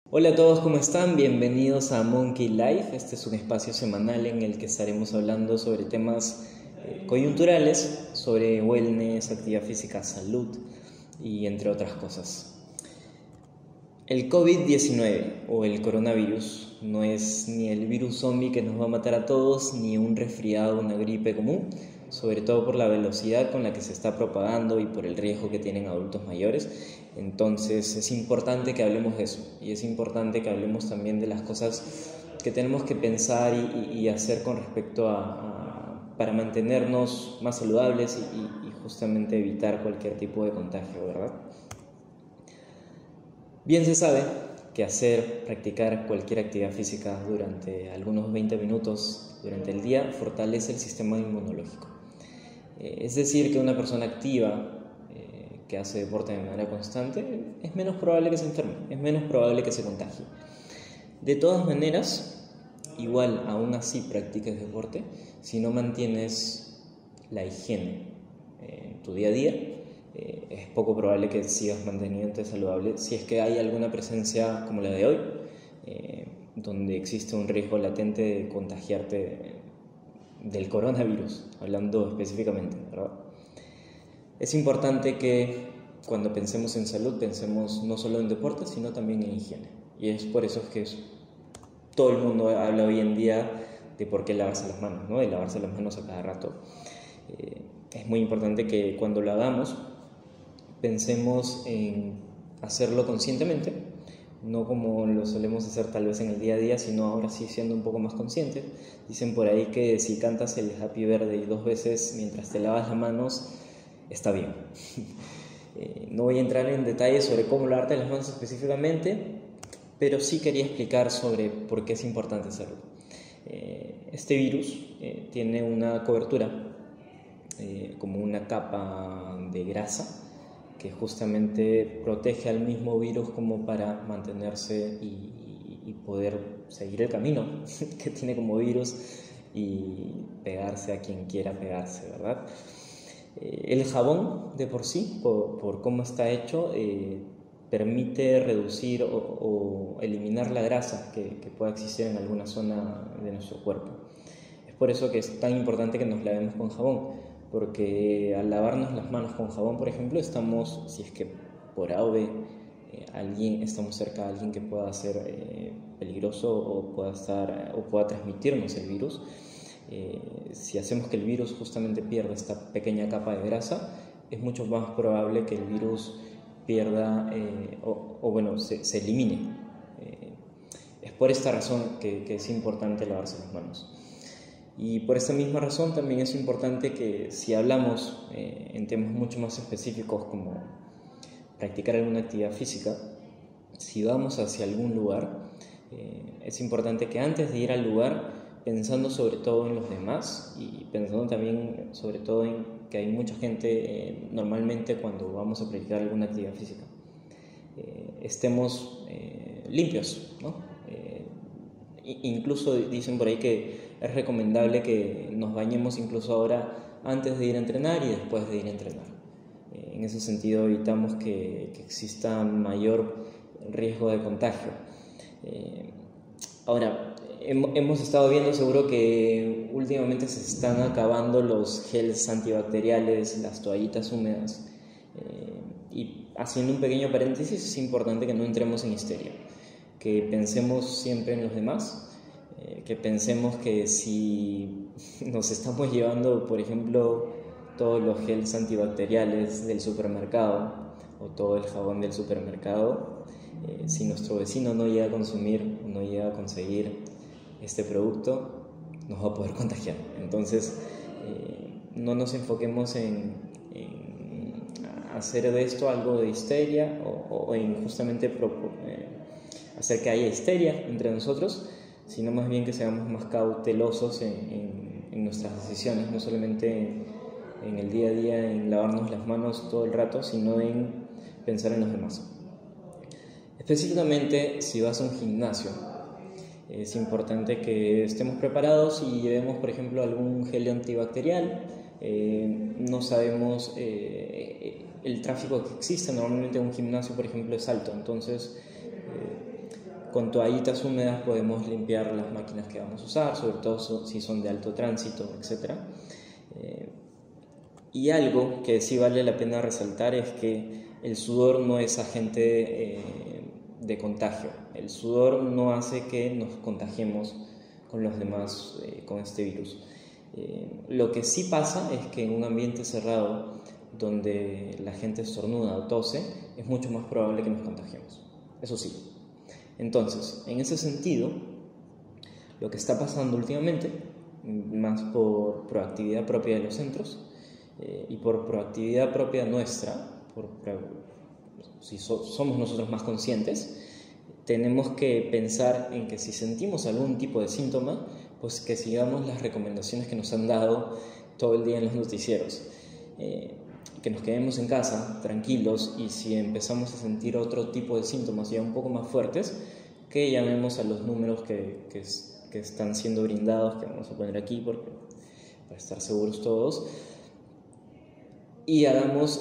Hola a todos, ¿cómo están? Bienvenidos a Monkey Life. Este es un espacio semanal en el que estaremos hablando sobre temas coyunturales, sobre wellness, actividad física, salud y entre otras cosas. El COVID-19 o el coronavirus no es ni el virus zombie que nos va a matar a todos, ni un resfriado o una gripe común, sobre todo por la velocidad con la que se está propagando y por el riesgo que tienen adultos mayores. Entonces es importante que hablemos de eso, y es importante que hablemos también de las cosas que tenemos que pensar y hacer con respecto para mantenernos más saludables y justamente evitar cualquier tipo de contagio, ¿verdad? Bien se sabe que practicar cualquier actividad física durante algunos 20 minutos durante el día fortalece el sistema inmunológico. Es decir, que una persona activa que hace deporte de manera constante es menos probable que se enferme, es menos probable que se contagie. De todas maneras, igual aún así practiques deporte, si no mantienes la higiene en tu día a día, es poco probable que sigas manteniéndote saludable si es que hay alguna presencia como la de hoy, donde existe un riesgo latente de contagiarte del coronavirus, hablando específicamente, ¿verdad? Es importante que cuando pensemos en salud pensemos no solo en deporte, sino también en higiene. Y es por eso que todo el mundo habla hoy en día de por qué lavarse las manos, ¿no? De lavarse las manos a cada rato. Es muy importante que cuando lo hagamos pensemos en hacerlo conscientemente, no como lo solemos hacer tal vez en el día a día, sino ahora sí siendo un poco más consciente. Dicen por ahí que si cantas el Happy Birthday 2 veces mientras te lavas las manos, está bien. No voy a entrar en detalles sobre cómo lavarte las manos específicamente, pero sí quería explicar sobre por qué es importante hacerlo. Este virus tiene una cobertura, como una capa de grasa, que justamente protege al mismo virus como para mantenerse y poder seguir el camino que tiene como virus y pegarse a quien quiera pegarse, ¿verdad? El jabón de por sí, por cómo está hecho, permite reducir o eliminar la grasa que pueda existir en alguna zona de nuestro cuerpo. Es por eso que es tan importante que nos lavemos con jabón, porque al lavarnos las manos con jabón, por ejemplo, estamos, si es que por A o B estamos cerca de alguien que pueda ser peligroso o pueda transmitirnos el virus. Si hacemos que el virus justamente pierda esta pequeña capa de grasa, es mucho más probable que el virus pierda se elimine. Es por esta razón que es importante lavarse las manos. Y por esta misma razón también es importante que si hablamos en temas mucho más específicos como practicar alguna actividad física, si vamos hacia algún lugar, es importante que antes de ir al lugar, pensando sobre todo en los demás y pensando también sobre todo en que hay mucha gente normalmente cuando vamos a practicar alguna actividad física, estemos limpios, ¿no? Incluso dicen por ahí que es recomendable que nos bañemos incluso ahora antes de ir a entrenar y después de ir a entrenar. En ese sentido evitamos que exista mayor riesgo de contagio. Ahora, hemos estado viendo seguro que últimamente se están acabando los gels antibacteriales, las toallitas húmedas. Y haciendo un pequeño paréntesis, es importante que no entremos en histeria, que pensemos siempre en los demás, que pensemos que si nos estamos llevando, por ejemplo, todos los gels antibacteriales del supermercado o todo el jabón del supermercado, si nuestro vecino no llega a consumir, no llega a conseguir este producto, nos va a poder contagiar. Entonces, no nos enfoquemos en hacer de esto algo de histeria o en justamente hacer que haya histeria entre nosotros, sino más bien que seamos más cautelosos en nuestras decisiones, no solamente en el día a día, en lavarnos las manos todo el rato, sino en pensar en los demás. Específicamente, si vas a un gimnasio, es importante que estemos preparados y llevemos, por ejemplo, algún gel antibacterial. No sabemos el tráfico que existe. Normalmente un gimnasio, por ejemplo, es alto, entonces con toallitas húmedas podemos limpiar las máquinas que vamos a usar, sobre todo si son de alto tránsito, etc. Y algo que sí vale la pena resaltar es que el sudor no es agente de contagio. El sudor no hace que nos contagiemos con los demás con este virus. Lo que sí pasa es que en un ambiente cerrado donde la gente estornuda o tose, es mucho más probable que nos contagiemos. Eso sí. Entonces, en ese sentido, lo que está pasando últimamente, más por proactividad propia de los centros y por proactividad propia nuestra, si somos nosotros más conscientes, tenemos que pensar en que si sentimos algún tipo de síntoma, pues que sigamos las recomendaciones que nos han dado todo el día en los noticieros. Que nos quedemos en casa tranquilos, y si empezamos a sentir otro tipo de síntomas ya un poco más fuertes, que llamemos a los números que están siendo brindados, que vamos a poner aquí para estar seguros todos, y hagamos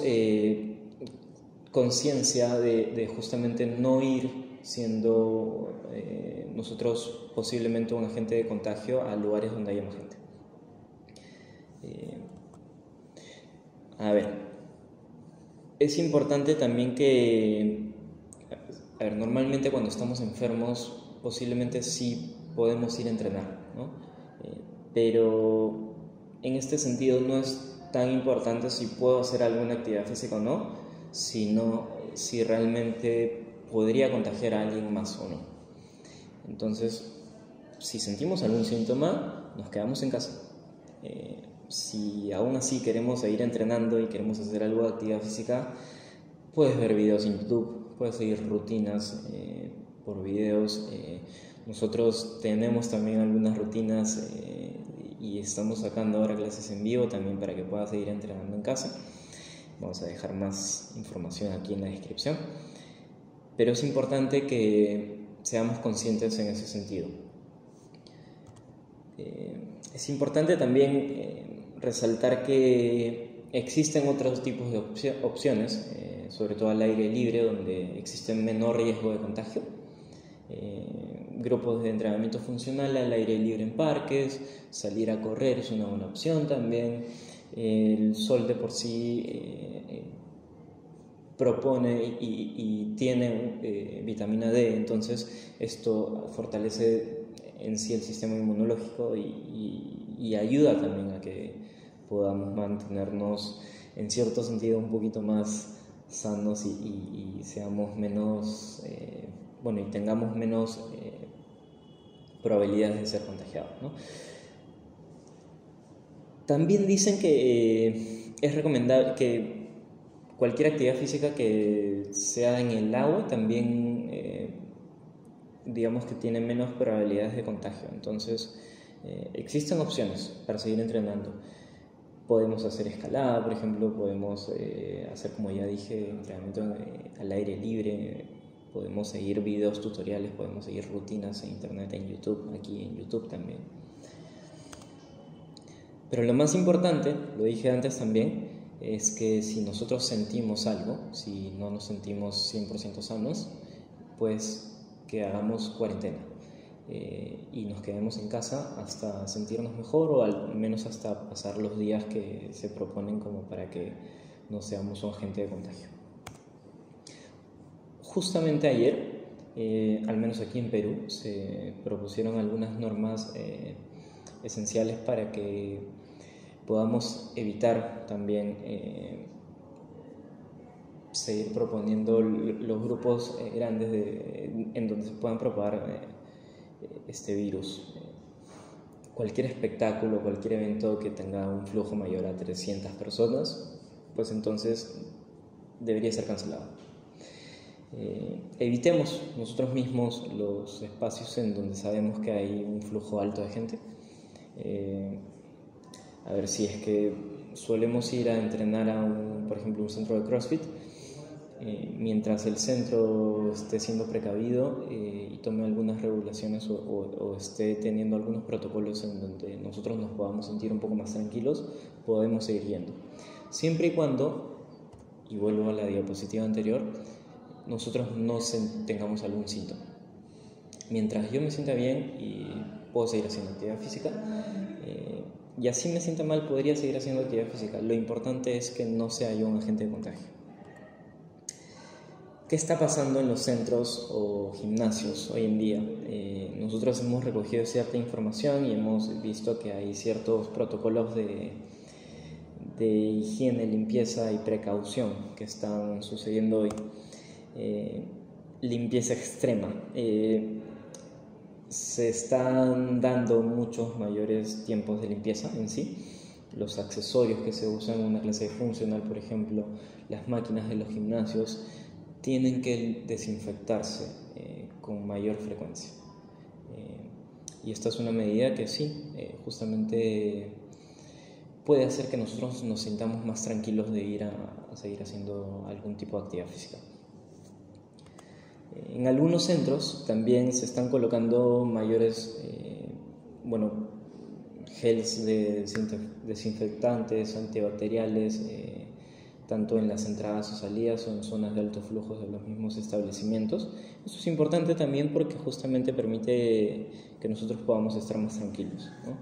conciencia de justamente no ir siendo nosotros posiblemente un agente de contagio a lugares donde haya más gente. A ver, es importante también que, normalmente cuando estamos enfermos posiblemente sí podemos ir a entrenar, ¿no? Pero en este sentido no es tan importante si puedo hacer alguna actividad física o no, sino si realmente podría contagiar a alguien más o no. Entonces, si sentimos algún síntoma, nos quedamos en casa. Si aún así queremos seguir entrenando y queremos hacer algo de actividad física, puedes ver videos en YouTube, puedes seguir rutinas por videos. Nosotros tenemos también algunas rutinas y estamos sacando ahora clases en vivo también para que puedas seguir entrenando en casa. Vamos a dejar más información aquí en la descripción. Pero es importante que seamos conscientes en ese sentido. Es importante también resaltar que existen otros tipos de opciones, sobre todo al aire libre, donde existe menor riesgo de contagio. Grupos de entrenamiento funcional al aire libre en parques, salir a correr es una buena opción también. El sol de por sí propone y tiene vitamina D, entonces esto fortalece en sí el sistema inmunológico y ayuda también a que podamos mantenernos en cierto sentido un poquito más sanos y seamos menos, y tengamos menos probabilidades de ser contagiados, ¿no? También dicen que es recomendable que cualquier actividad física que sea en el agua también, digamos que tiene menos probabilidades de contagio. Entonces, existen opciones para seguir entrenando. Podemos hacer escalada, por ejemplo, podemos hacer, como ya dije, entrenamiento al aire libre, podemos seguir videos tutoriales, podemos seguir rutinas en internet, en YouTube, aquí en YouTube también. Pero lo más importante, lo dije antes también, es que si nosotros sentimos algo, si no nos sentimos 100% sanos, pues que hagamos cuarentena y nos quedemos en casa hasta sentirnos mejor, o al menos hasta pasar los días que se proponen como para que no seamos un agente de contagio. Justamente ayer, al menos aquí en Perú, se propusieron algunas normas esenciales para que podamos evitar también seguir proponiendo los grupos grandes en donde se puedan propagar este virus. Cualquier espectáculo, cualquier evento que tenga un flujo mayor a 300 personas, pues entonces debería ser cancelado. Evitemos nosotros mismos los espacios en donde sabemos que hay un flujo alto de gente. A ver, si es que solemos ir a entrenar a por ejemplo, un centro de CrossFit, mientras el centro esté siendo precavido y tome algunas regulaciones o esté teniendo algunos protocolos en donde nosotros nos podamos sentir un poco más tranquilos, podemos seguir yendo. Siempre y cuando, y vuelvo a la diapositiva anterior, nosotros no tengamos algún síntoma. mientras yo me sienta bien y puedo seguir haciendo actividad física, y así me sienta mal, podría seguir haciendo actividad física. Lo importante es que no sea yo un agente de contagio. ¿Qué está pasando en los centros o gimnasios hoy en día? Nosotros hemos recogido cierta información y hemos visto que hay ciertos protocolos de higiene, limpieza y precaución que están sucediendo hoy. Limpieza extrema. Se están dando muchos mayores tiempos de limpieza en sí. Los accesorios que se usan en una clase funcional, por ejemplo, las máquinas de los gimnasios, tienen que desinfectarse con mayor frecuencia. Y esta es una medida que sí, justamente puede hacer que nosotros nos sintamos más tranquilos de ir a seguir haciendo algún tipo de actividad física. En algunos centros también se están colocando mayores, gels de desinfectantes, antibacteriales, tanto en las entradas o salidas o en zonas de altos flujos de los mismos establecimientos. Eso es importante también porque justamente permite que nosotros podamos estar más tranquilos, ¿no?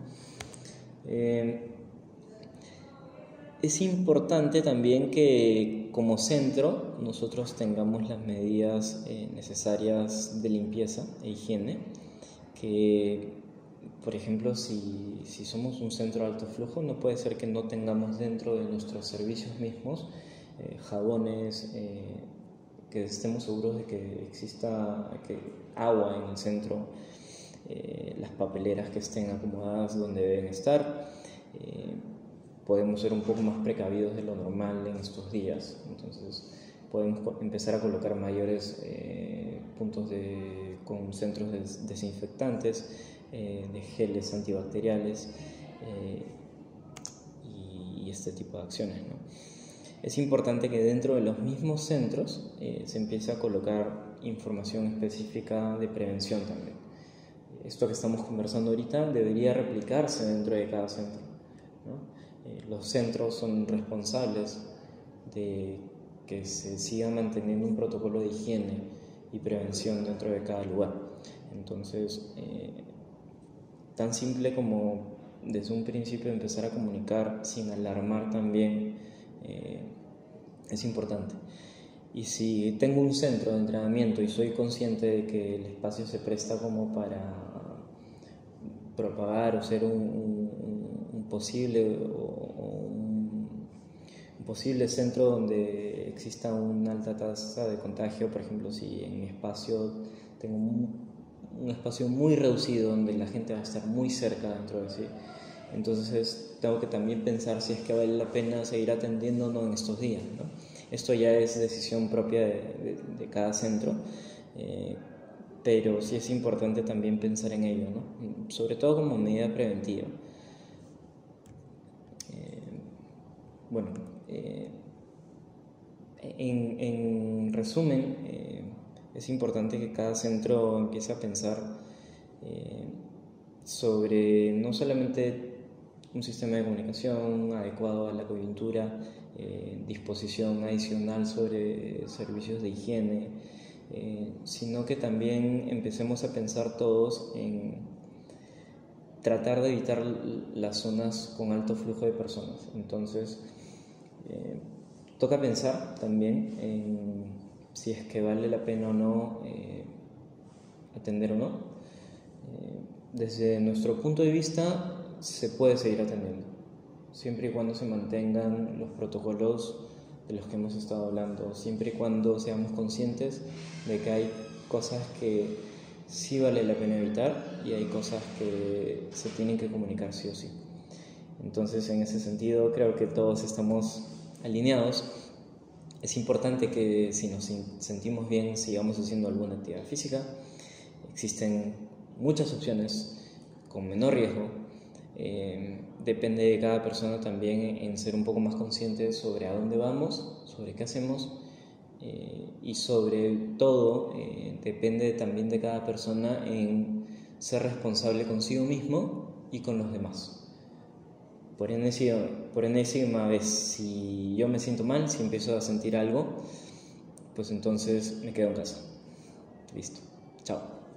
Es importante también que como centro nosotros tengamos las medidas necesarias de limpieza e higiene, que por ejemplo si somos un centro de alto flujo, no puede ser que no tengamos dentro de nuestros servicios mismos jabones, que estemos seguros de que exista agua en el centro, las papeleras que estén acomodadas donde deben estar. Podemos ser un poco más precavidos de lo normal en estos días, entonces podemos empezar a colocar mayores puntos con centros desinfectantes, de geles antibacteriales y este tipo de acciones, ¿no? Es importante que dentro de los mismos centros se empiece a colocar información específica de prevención también. Esto que estamos conversando ahorita debería replicarse dentro de cada centro, ¿no? Los centros son responsables de que se siga manteniendo un protocolo de higiene y prevención dentro de cada lugar. Entonces, tan simple como desde un principio empezar a comunicar sin alarmar también es importante. Y si tengo un centro de entrenamiento y soy consciente de que el espacio se presta como para propagar o ser un posible centro donde exista una alta tasa de contagio, por ejemplo, si en mi espacio tengo un espacio muy reducido donde la gente va a estar muy cerca dentro de sí, entonces tengo que también pensar si es que vale la pena seguir atendiéndonos en estos días, ¿no? Esto ya es decisión propia de cada centro, pero sí es importante también pensar en ello, ¿no? Sobre todo como medida preventiva. En resumen, es importante que cada centro empiece a pensar sobre no solamente un sistema de comunicación adecuado a la coyuntura, disposición adicional sobre servicios de higiene, sino que también empecemos a pensar todos en tratar de evitar las zonas con alto flujo de personas. Entonces, toca pensar también en si es que vale la pena o no atender o no. Desde nuestro punto de vista, se puede seguir atendiendo, siempre y cuando se mantengan los protocolos de los que hemos estado hablando, siempre y cuando seamos conscientes de que hay cosas que sí vale la pena evitar y hay cosas que se tienen que comunicar sí o sí. Entonces, en ese sentido, creo que todos estamos alineados. Es importante que si nos sentimos bien, sigamos haciendo alguna actividad física. Existen muchas opciones con menor riesgo. Depende de cada persona también en ser un poco más consciente sobre a dónde vamos, sobre qué hacemos, y sobre todo depende también de cada persona en ser responsable consigo mismo y con los demás. Por enésima vez, si yo me siento mal, si empiezo a sentir algo, pues entonces me quedo en casa. Listo. Chao.